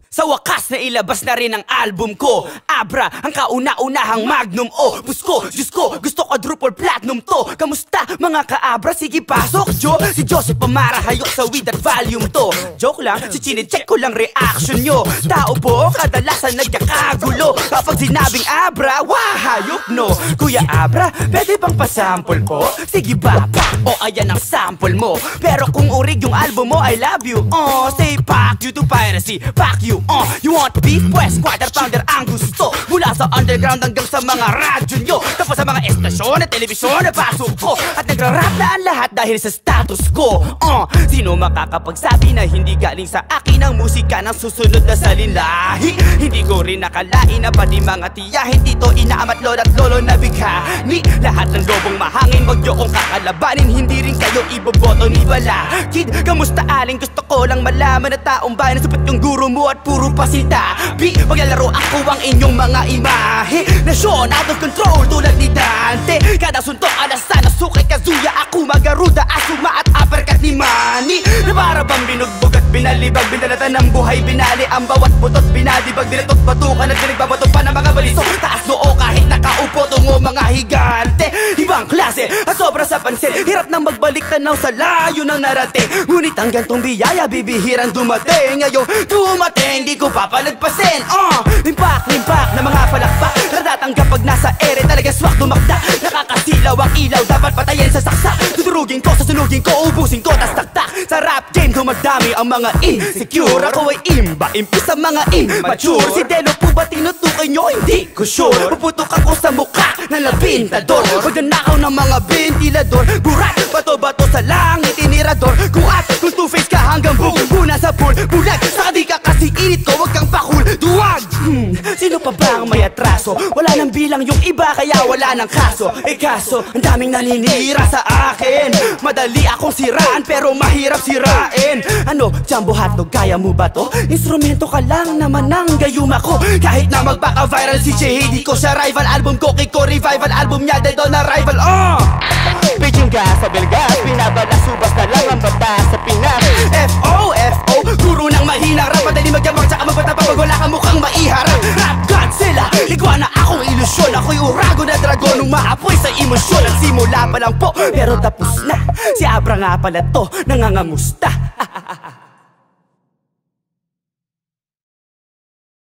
Sa wakas na ilabas na rin ang album ko. Abra, ang kauna-unahang magnum. Oh, Busko, Diyos ko, gusto quadruple platinum to. Kamusta mga kaabra? Sige pasok, Jo. Si Joseph Pamara, hayok sa weed at volume to. Joke lang, si chinecheck ko lang reaction nyo. Tao po, kadalasan nagkakagulo kapag sinabing abra, wah, hayok no. Kuya Abra, pwede bang pasample po? Sige ba, o ayan ang sample mo. Pero kung urig yung album mo, I love you. Say fuck you to piracy, fuck you. You want beef? Pues, quarter pounder ang gusto. Mula sa underground hanggang sa mga radyo nyo. Tapos sa mga estasyon at telebisyon na pasok ko. At nagra-rap na ang lahat dahil sa status ko. Sino makakapagsabi na hindi galing sa akin ang musika ng susunod na salinlahi? Hindi ko rin nakalain na pati mga tiyahin dito inaamat lolo at lolo na bighani. Lahat ng lobong mahangin, wag nyo kong kakalabanin. Hindi rin kayo iboboto ni Bala. Kid, kamusta aling? Gusto ko lang malaman na taong bayan. Sapat yung guro mo at puro pasitabi. Maglalaro ako ang inyong mga imahe. Nasyon out of control tulad ni Dante. Kada suntok alasan na Sukay Kazuya. Ako Magaruda, Asuma at uppercut ni Manny. Na para bang binugbog at binalibag. Binalatan ng buhay, binali ang bawat butot. Binadibag, dinatot batukan at pinagbabato pa ng mga balisok. Taas noo kahit nakaupo tungo mga higante. Ibang klase at sobra sa pansin. Hirap nang magbalik tanaw sa layo ng narating. Ngunit ang gantong biyaya bibihirang dumating. Ngayon dumating, di ko papalagpasin. Limpak na mga palakpak. Natatanggap pag nasa ere, talaga swak dumakda. Nakakasilaw ang ilaw, dapat patayin sa saksak. Tuturugin ko, sasunugin ko, ubusin ko, tas taktak. Sa rap game, dumadami ang mga insecure. Ako ay imba, impis sa mga immature. Si Delo po ba tinutukoy nyo? Hindi ko sure. Puputok ako sa mukha ng labintador. Pagdanakaw ng mga ventilador. Burat, bato-bato sa langit, inirador. Kung two-face ka hanggang buna sa pool. Bulag, saka di ka kasi init ko, wag kang pakul. Duwag! Sino pa ba ang may atraso? Wala nang bilang yung iba, kaya wala nang kaso. Kaso, ang daming naninira sa akin. Madali akong siraan, pero mahirap sirain. Ano, Jumbo Hotdog, kaya mo ba to? Instrumento ka lang naman ang gayuma ko. Kahit na magpaka-viral si JD ko sa rival album ko, Kiko revival album niya, dead on arrival. Beijing gas sa Belgas, pinabala subas na lang ang bata sa Pinas. F.O. Guro ng mahina, rap madali magyamang tsaka magpatapang pag wala kang mukhang maiharap. Rap Godzilla, iguana akong ilusyon. Ako'y urago na dragon, umaapoy sa emosyon. At simula pa lang po, pero tapos na. Si Abra nga pala to, nangangamusta.